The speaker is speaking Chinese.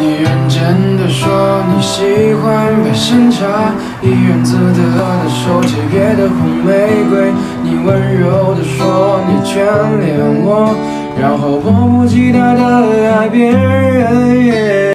你认真的说你喜欢白山茶，以原子的手切别的红玫瑰。你温柔的说你眷恋我，然后迫不及待的爱别人。